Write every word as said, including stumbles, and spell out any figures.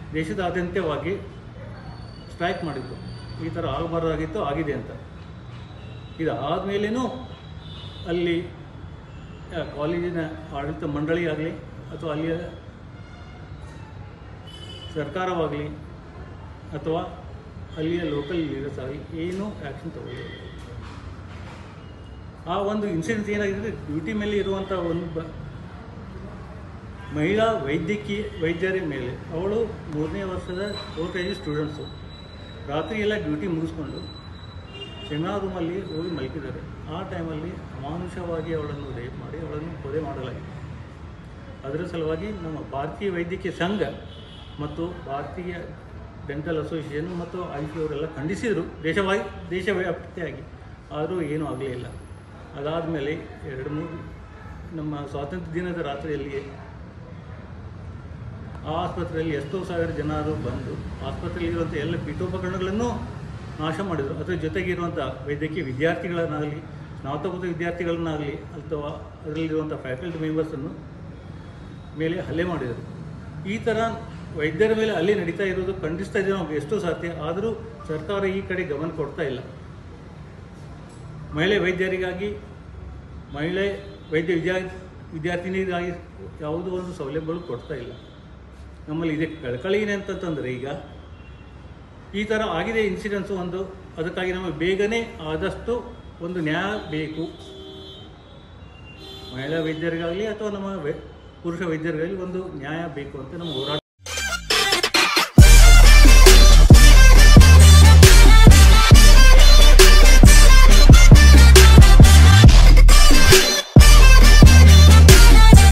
ದೇಶದಾದ್ಯಂತವಾಗಿ strike ಮಾಡಿದ್ದು, ಈ ಥರ ಆಗಬಾರ್ದಾಗಿತ್ತು ಆಗಿದೆ ಅಂತ. ಇದು ಆದಮೇಲೇನೂ ಅಲ್ಲಿ ಕಾಲೇಜಿನ ಆಡಳಿತ ಮಂಡಳಿ ಆಗಲಿ ಅಥವಾ ಅಲ್ಲಿಯ ಸರ್ಕಾರವಾಗಲಿ ಅಥವಾ ಅಲ್ಲಿಯ ಲೋಕಲ್ ಲೀಡರ್ಸ್ ಆಗಲಿ ಏನೂ ಆ್ಯಕ್ಷನ್ ತಗೊಳ್ಳಿಲ್ಲ. ಆ ಒಂದು ಇನ್ಸಿಡೆನ್ಸ್ ಏನಾಗಿದೆ, ಡ್ಯೂಟಿ ಮೇಲೆ ಇರುವಂಥ ಒಂದು ಬ ಮಹಿಳಾ ವೈದ್ಯಕೀಯ ವೈದ್ಯರ ಮೇಲೆ, ಅವಳು ಮೂರನೇ ವರ್ಷದ ಫೋರ್ತ್ ಏಜ್ ಸ್ಟೂಡೆಂಟ್ಸು, ರಾತ್ರಿ ಎಲ್ಲ ಡ್ಯೂಟಿ ಮುಗಿಸ್ಕೊಂಡು ಸೆಮಿನಾರ್ ರೂಮಲ್ಲಿ ಹೋಗಿ ಮಲಗಿದ್ದಾರೆ. ಆ ಟೈಮಲ್ಲಿ ಅಮಾನುಷವಾಗಿ ಅವಳನ್ನು ರೇಪ್ ಮಾಡಿ ಅವಳನ್ನು ಕೊಲೆ ಮಾಡಲಾಗಿದೆ. ಅದರ ಸಲುವಾಗಿ ನಮ್ಮ ಭಾರತೀಯ ವೈದ್ಯಕೀಯ ಸಂಘ ಮತ್ತು ಭಾರತೀಯ ಡೆಂಟಲ್ ಅಸೋಸಿಯೇಷನ್ ಮತ್ತು ಐ ಸಿ ಅವರೆಲ್ಲ ಖಂಡಿಸಿದರು ದೇಶವಾಗಿ ದೇಶವ್ಯಾಪ್ತಿಯಾಗಿ, ಆದರೂ ಏನೂ ಆಗಲೇ ಇಲ್ಲ. ಅದಾದಮೇಲೆ ಎರಡು ಮೂರು ನಮ್ಮ ಸ್ವಾತಂತ್ರ್ಯ ದಿನದ ರಾತ್ರಿಯಲ್ಲಿಯೇ ಆ ಆಸ್ಪತ್ರೆಯಲ್ಲಿ ಎಷ್ಟೋ ಸಾವಿರ ಜನರು ಬಂದು ಆಸ್ಪತ್ರೆಯಲ್ಲಿರುವಂಥ ಎಲ್ಲ ಪೀಠೋಪಕರಣಗಳನ್ನು ನಾಶ ಮಾಡಿದರು. ಅದರ ಜೊತೆಗಿರುವಂಥ ವೈದ್ಯಕೀಯ ವಿದ್ಯಾರ್ಥಿಗಳನ್ನಾಗಲಿ, ಸ್ನಾತಕೋತ್ತರ ವಿದ್ಯಾರ್ಥಿಗಳನ್ನಾಗಲಿ ಅಥವಾ ಅದರಲ್ಲಿರುವಂಥ ಫ್ಯಾಕಲ್ಟಿ ಮೆಂಬರ್ಸನ್ನು ಮೇಲೆ ಹಲ್ಲೆ ಮಾಡಿದರು. ಈ ಥರ ವೈದ್ಯರ ಮೇಲೆ ಹಲ್ಲೆ ನಡೀತಾ ಇರೋದು ಖಂಡಿಸ್ತಾ ಇದ್ದೀವಿ ನಾವು ಎಷ್ಟೋ ಸಾಧ್ಯ, ಆದರೂ ಸರ್ಕಾರ ಈ ಕಡೆ ಗಮನ ಕೊಡ್ತಾ ಇಲ್ಲ. ಮಹಿಳೆ ವೈದ್ಯರಿಗಾಗಿ, ಮಹಿಳೆ ವೈದ್ಯ ವಿದ್ಯಾ ವಿದ್ಯಾರ್ಥಿನಿಗಾಗಿ ಯಾವುದೋ ಒಂದು ಸೌಲಭ್ಯಗಳು ಕೊಡ್ತಾ ಇಲ್ಲ. ನಮ್ಮಲ್ಲಿ ಇದಕ್ಕೆ ಕಳಕಳಿ ಏನಂತಂದರೆ, ಈಗ ಈ ಥರ ಆಗಿದೆ ಇನ್ಸಿಡೆನ್ಸು ಒಂದು, ಅದಕ್ಕಾಗಿ ನಮಗೆ ಬೇಗನೆ ಆದಷ್ಟು ಒಂದು ನ್ಯಾಯ ಬೇಕು. ಮಹಿಳಾ ವೈದ್ಯರಿಗಾಗಲಿ ಅಥವಾ ನಮ್ಮ ವೈ ಪುರುಷ ವೈದ್ಯರಿಗಾಗಲಿ ಒಂದು ನ್ಯಾಯ ಬೇಕು ಅಂತ ನಮ್ಮ ಹೋರಾಟ